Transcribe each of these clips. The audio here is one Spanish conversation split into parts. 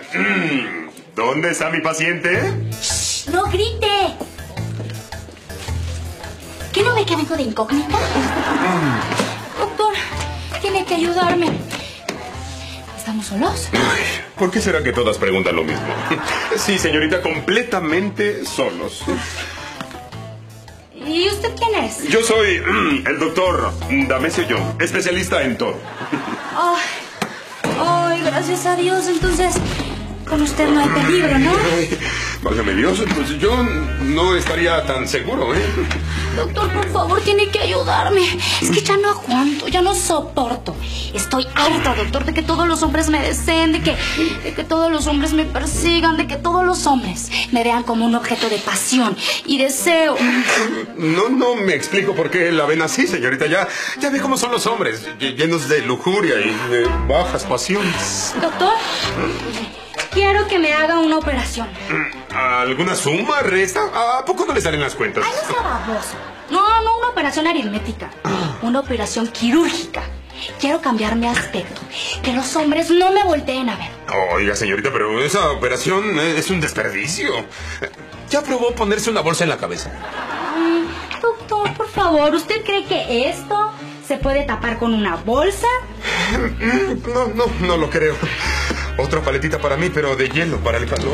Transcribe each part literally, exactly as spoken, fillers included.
¿Dónde está mi paciente? Shh, ¡no grite! ¿Qué no ve que vengo de incógnita? Doctor, tiene que ayudarme. ¿Estamos solos? Ay, ¿por qué será que todas preguntan lo mismo? Sí, señorita, completamente solos. ¿Y usted quién es? Yo soy mm, el doctor Damesio Young, especialista en todo. Ay, ay, gracias a Dios. Entonces, con usted no hay peligro, ¿no? Ay, válgame Dios, pues yo no estaría tan seguro, ¿eh? Doctor, por favor, tiene que ayudarme. Es que ya no aguanto, ya no soporto. Estoy harta, doctor, de que todos los hombres me deseen, de que, de que todos los hombres me persigan, de que todos los hombres me vean como un objeto de pasión y deseo. No, no me explico por qué la ven así, señorita. Ya, ya ve cómo son los hombres, llenos de lujuria y de bajas pasiones. Doctor, quiero que me haga una operación. ¿Alguna suma, resta? ¿A poco no le salen las cuentas? Ay, no sea baboso. No, no una operación aritmética. Una operación quirúrgica. Quiero cambiar mi aspecto. Que los hombres no me volteen a ver. Oiga, señorita, pero esa operación es un desperdicio. ¿Ya probó ponerse una bolsa en la cabeza? Ay, doctor, por favor, ¿usted cree que esto se puede tapar con una bolsa? No, no, no lo creo. Otra paletita para mí, pero de hielo para el calor.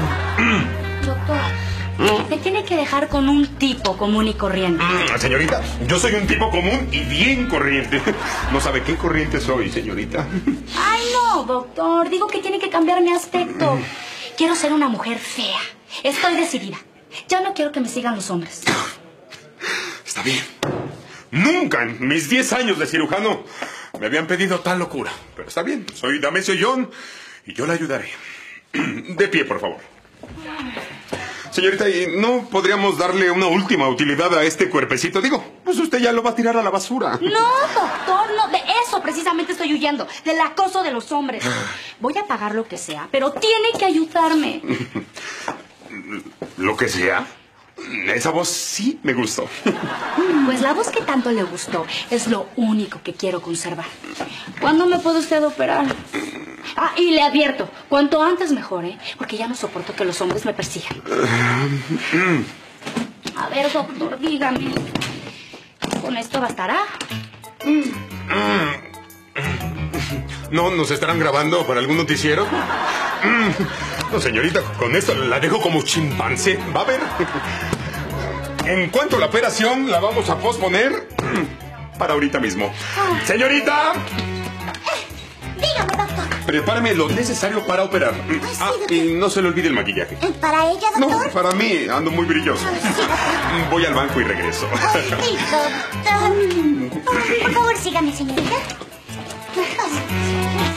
Doctor, me tiene que dejar con un tipo común y corriente. Señorita, yo soy un tipo común y bien corriente. No sabe qué corriente soy, señorita. Ay, no, doctor. Digo que tiene que cambiar mi aspecto. Quiero ser una mujer fea. Estoy decidida. Ya no quiero que me sigan los hombres. Está bien. Nunca en mis diez años de cirujano me habían pedido tal locura. Pero está bien, soy Damesio Young y yo la ayudaré. De pie, por favor. Señorita, ¿y no podríamos darle una última utilidad a este cuerpecito? Digo, pues usted ya lo va a tirar a la basura. No, doctor, no. De eso precisamente estoy huyendo. Del acoso de los hombres. Voy a pagar lo que sea, pero tiene que ayudarme. ¿Lo que sea? Esa voz sí me gustó. Pues la voz que tanto le gustó es lo único que quiero conservar. ¿Cuándo me puede usted operar? Ah, y le advierto, cuanto antes mejor, ¿eh? Porque ya no soporto que los hombres me persigan. A ver, doctor, dígame. ¿Con esto bastará? ¿No nos estarán grabando para algún noticiero? No, señorita, con esto la dejo como chimpancé. Va a ver. En cuanto a la operación, la vamos a posponer para ahorita mismo. Señorita. Dígame, doctor. Prepárame lo necesario para operar. sí, Ah, doctor. y no se le olvide el maquillaje. ¿Para ella, doctor? No, para mí, ando muy brilloso. Sí, doctor. Voy al banco y regreso. Sí, doctor. Por favor, sígame, señorita. Pásame.